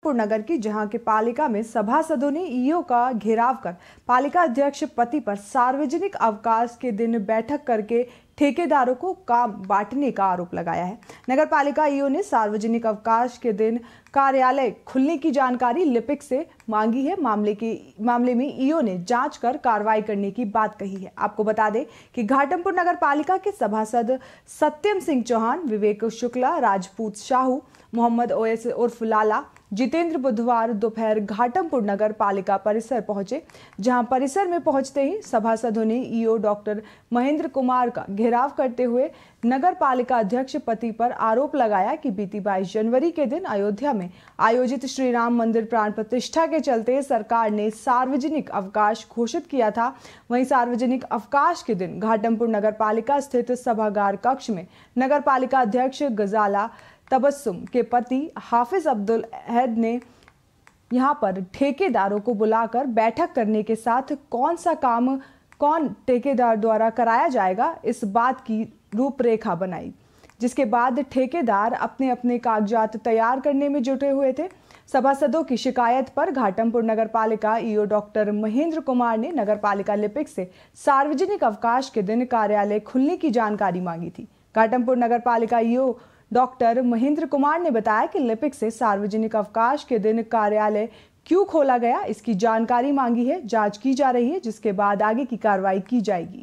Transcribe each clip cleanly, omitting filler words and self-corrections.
घाटमपुर नगर की, जहां के पालिका में सभासदों ने ईओ का घेराव कर पालिका अध्यक्ष पति पर सार्वजनिक अवकाश के दिन बैठक करके ठेकेदारों को काम बांटने का आरोप लगाया है। नगर पालिका ईओ ने सार्वजनिक अवकाश के दिन कार्यालय खुलने की जानकारी लिपिक से मांगी है। मामले में ईओ ने जांच कर कार्रवाई करने की बात कही है। आपको बता दें कि घाटमपुर नगर पालिका के सभासद सत्यम सिंह चौहान, विवेक शुक्ला, राजपूत साहू, मोहम्मद ओएस उर्फ लाला, जितेंद्र बुधवार दोपहर घाटमपुर नगर पालिका परिसर पहुंचे, जहां परिसर में पहुंचते ही सभासदों ने ईओ डॉक्टर महेंद्र कुमार का घेराव करते हुए नगर पालिका अध्यक्ष पति पर आरोप लगाया कि बीती 22 जनवरी के दिन अयोध्या में आयोजित श्री राम मंदिर प्राण प्रतिष्ठा के चलते सरकार ने सार्वजनिक अवकाश घोषित किया था। वहीं सार्वजनिक अवकाश के दिन घाटमपुर नगर पालिका स्थित सभागार कक्ष में नगर पालिका अध्यक्ष गजाला तबस्सुम के पति हाफिज अब्दुल अहद ने यहां पर ठेकेदारों को बुलाकर बैठक करने के साथ कौन सा काम कौन ठेकेदार द्वारा कराया जाएगा, इस बात की रूपरेखा बनाई, जिसके बाद ठेकेदार अपने अपने कागजात तैयार करने में जुटे हुए थे। सभासदों की शिकायत पर घाटमपुर नगर पालिका ईओ डॉक्टर महेंद्र कुमार ने नगर पालिका लिपिक से सार्वजनिक अवकाश के दिन कार्यालय खुलने की जानकारी मांगी थी। घाटमपुर नगर पालिका ईओ डॉक्टर महेंद्र कुमार ने बताया कि लिपिक से सार्वजनिक अवकाश के दिन कार्यालय क्यों खोला गया, इसकी जानकारी मांगी है। जांच की जा रही है, जिसके बाद आगे की कार्रवाई की जाएगी।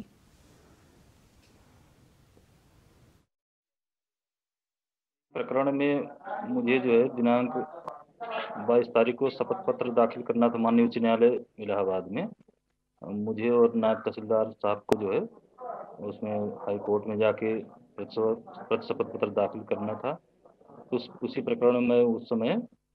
प्रकरण में मुझे जो है दिनांक 22 तारीख को शपथ पत्र दाखिल करना था माननीय उच्च न्यायालय इलाहाबाद में। मुझे और नायब तहसीलदार साहब को जो है उसमें हाई कोर्ट में जाके शपथ पत्र दाखिल करना था। उसी प्रकरण में उस समय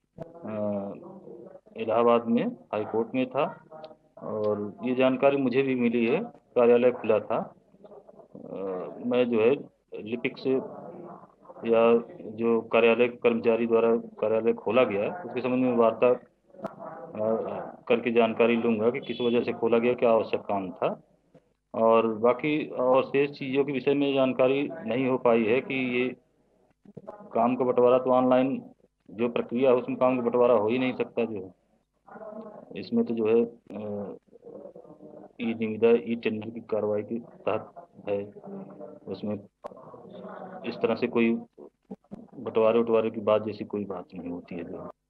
इलाहाबाद में हाई कोर्ट में था और ये जानकारी मुझे भी मिली है, कार्यालय खुला था। मैं जो है लिपिक से या जो कार्यालय कर्मचारी द्वारा कार्यालय खोला गया उसके संबंध में वार्ता करके जानकारी लूँगा कि किस वजह से खोला गया, क्या आवश्यक काम था। और बाकी और शेष चीज़ों के विषय में जानकारी नहीं हो पाई है कि ये काम का बंटवारा तो ऑनलाइन जो प्रक्रिया है उसमें काम का बंटवारा हो ही नहीं सकता। जो है इसमें तो जो है ई निविदा ई टेंडर की कार्रवाई के तहत है, उसमें इस तरह से कोई बंटवारे की बात जैसी कोई बात नहीं होती है।